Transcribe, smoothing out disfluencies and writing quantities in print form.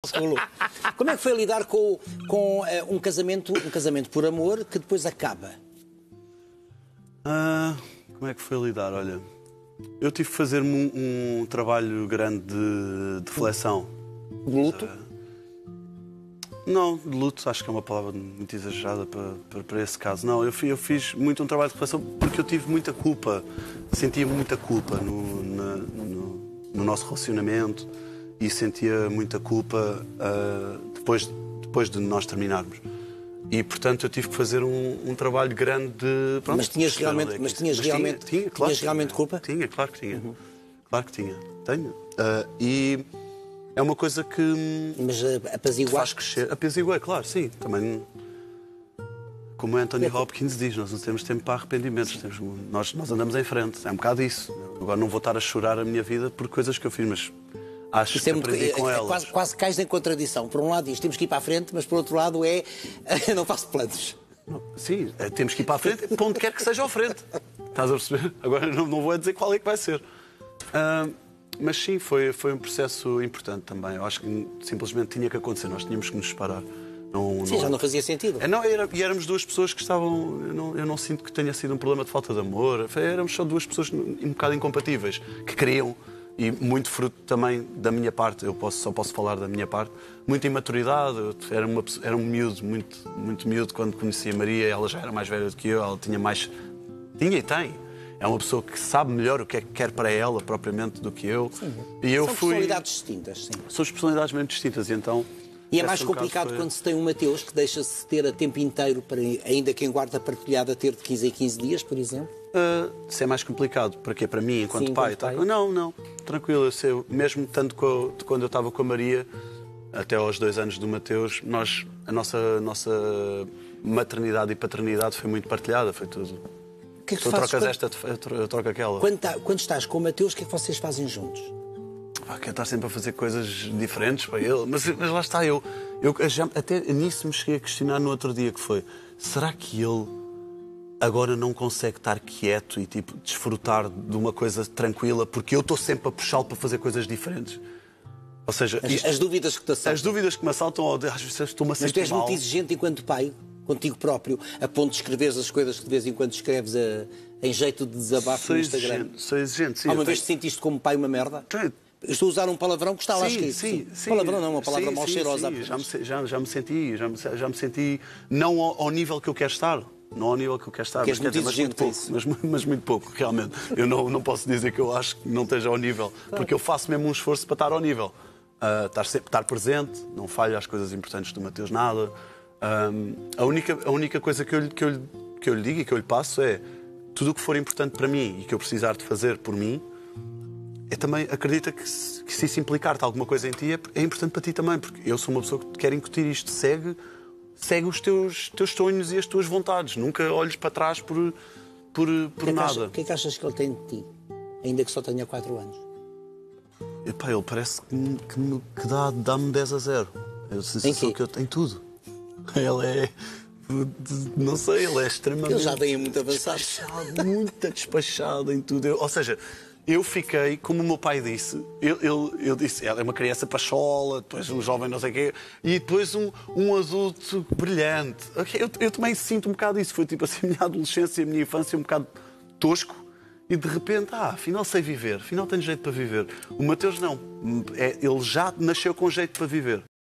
Tolo. Como é que foi lidar com um casamento por amor que depois acaba? Como é que foi lidar? Olha, eu tive que fazer um trabalho grande de reflexão. De luto? Não, de luto acho que é uma palavra muito exagerada para esse caso. Não, eu fiz muito um trabalho de reflexão porque eu tive muita culpa, sentia muita culpa no nosso relacionamento e sentia muita culpa depois de nós terminarmos. E, portanto, eu tive que fazer um trabalho grande de... Pronto, mas tinhas realmente culpa? Tinha, claro que tinha. Claro que tinha. Tenho. E é uma coisa que... Mas apaziguar? Faz crescer. Apaziguar, claro, sim. Também, como o Anthony Hopkins diz, nós não temos tempo para arrependimentos. Nós andamos em frente. É um bocado isso. Agora não vou estar a chorar a minha vida por coisas que eu fiz, mas... Acho que aprendi com elas. Quase cais em contradição. Por um lado diz, temos que ir para a frente, mas por outro lado não faço planos. Sim, temos que ir para a frente, para onde quer que seja à frente. Estás a perceber? Agora não vou dizer qual é que vai ser. Mas sim, foi um processo importante também. Eu acho que simplesmente tinha que acontecer. Nós tínhamos que nos separar. Já não fazia sentido. E éramos duas pessoas que estavam... Eu não sinto que tenha sido um problema de falta de amor. Éramos só duas pessoas um bocado incompatíveis, que queriam... E muito fruto também da minha parte, só posso falar da minha parte, muita imaturidade. Eu era um miúdo, muito miúdo quando conheci a Maria. Ela já era mais velha do que eu, ela tinha e tem. É uma pessoa que sabe melhor o que é que quer para ela, propriamente, do que eu. Sim. E eu São personalidades distintas, sim. São personalidades mesmo distintas, e então... E é mais complicado quando se tem um Mateus que deixa-se ter a tempo inteiro, para, ainda quem guarda partilhada, ter de 15 em 15 dias, por exemplo? Se é mais complicado, para quê? Para mim, enquanto Sim, pai? enquanto pai? Não, tranquilo. Eu sei, mesmo tanto quando eu estava com a Maria, até aos 2 anos do Mateus, a nossa maternidade e paternidade foi muito partilhada, foi tudo. O que é que tu trocas esta, eu troco aquela. Quando estás com o Mateus, o que é que vocês fazem juntos? Quero estar sempre a fazer coisas diferentes para ele, mas lá está, eu até nisso me cheguei a questionar no outro dia, que foi, será que ele agora não consegue estar quieto e tipo, desfrutar de uma coisa tranquila, porque eu estou sempre a puxá-lo para fazer coisas diferentes? Ou seja, as dúvidas que te assaltam. As dúvidas que me assaltam, às vezes estou-me a sentir mal. Mas tu és muito exigente enquanto pai, contigo próprio, a ponto de escreveres as coisas que de vez em quando escreves em jeito de desabafo no Instagram. Sou exigente, sim. Alguma vez te sentiste como pai uma merda? Eu estou a usar um palavrão que está lá escrito. Sim. Palavrão não é uma palavra mal cheirosa. Sim. Já me senti não ao nível que eu quero estar. Não ao nível que eu quero estar, mas muito pouco. Mas muito pouco, realmente. Eu não posso dizer que eu acho que não esteja ao nível, porque eu faço mesmo um esforço para estar ao nível. Estar presente, não falho às coisas importantes do Mateus, nada. A única coisa que eu lhe digo e que eu lhe passo é tudo o que for importante para mim e que eu precisar de fazer por mim, também acredita que se isso implicar-te alguma coisa em ti é importante para ti também, porque eu sou uma pessoa que te quer incutir isto. Segue os teus sonhos e as tuas vontades. Nunca olhes para trás por nada. O que é que achas que ele tem de ti, ainda que só tenha 4 anos? Ele parece que dá-me 10-0. Em tudo. Ele é... Não sei, ele é extremamente... Ele já vem muito avançado. Muito despachado em tudo. Ou seja... Eu fiquei, como o meu pai disse, eu disse, ela é uma criança pachola, depois um jovem não sei o quê, e depois um adulto brilhante. Eu também sinto um bocado isso. Foi tipo assim, a minha adolescência, a minha infância um bocado tosco, e de repente, afinal sei viver, afinal tenho jeito para viver. O Mateus não, ele já nasceu com jeito para viver.